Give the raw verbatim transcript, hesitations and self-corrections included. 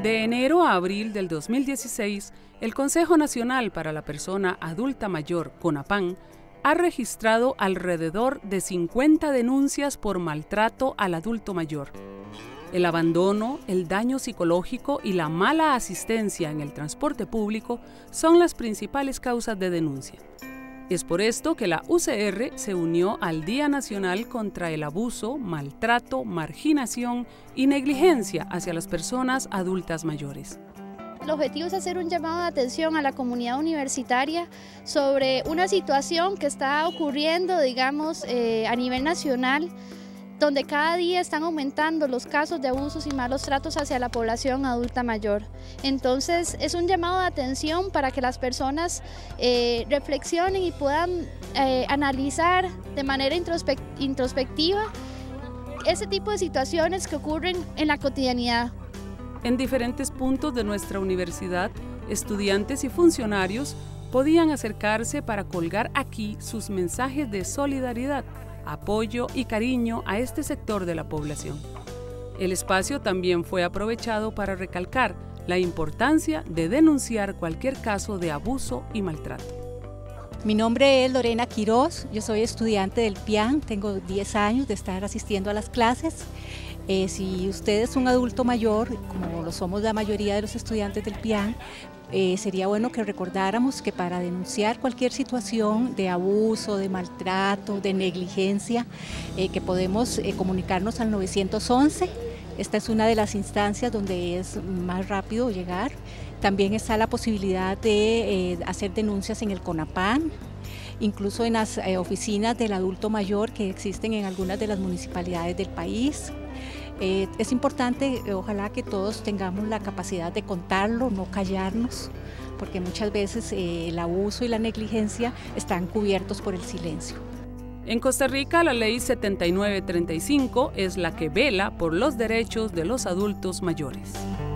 De enero a abril del dos mil dieciséis, el Consejo Nacional para la Persona Adulta Mayor, CONAPAN, ha registrado alrededor de cincuenta denuncias por maltrato al adulto mayor. El abandono, el daño psicológico y la mala asistencia en el transporte público son las principales causas de denuncia. Es por esto que la U C R se unió al Día Nacional contra el Abuso, Maltrato, Marginación y Negligencia hacia las personas adultas mayores. El objetivo es hacer un llamado de atención a la comunidad universitaria sobre una situación que está ocurriendo, digamos, eh, a nivel nacional, donde cada día están aumentando los casos de abusos y malos tratos hacia la población adulta mayor. Entonces es un llamado de atención para que las personas eh, reflexionen y puedan eh, analizar de manera introspectiva ese tipo de situaciones que ocurren en la cotidianidad. En diferentes puntos de nuestra universidad, estudiantes y funcionarios podían acercarse para colgar aquí sus mensajes de solidaridad, apoyo y cariño a este sector de la población. El espacio también fue aprovechado para recalcar la importancia de denunciar cualquier caso de abuso y maltrato. Mi nombre es Lorena Quiroz, yo soy estudiante del P I A N, tengo diez años de estar asistiendo a las clases. Eh, si usted es un adulto mayor, como lo somos la mayoría de los estudiantes del P I A N, Eh, sería bueno que recordáramos que para denunciar cualquier situación de abuso, de maltrato, de negligencia, eh, que podemos eh, comunicarnos al nueve once. Esta es una de las instancias donde es más rápido llegar. También está la posibilidad de eh, hacer denuncias en el CONAPAN, incluso en las eh, oficinas del adulto mayor que existen en algunas de las municipalidades del país. Eh, es importante, eh, ojalá que todos tengamos la capacidad de contarlo, no callarnos, porque muchas veces eh, el abuso y la negligencia están cubiertos por el silencio. En Costa Rica, la Ley setenta y nueve treinta y cinco es la que vela por los derechos de los adultos mayores.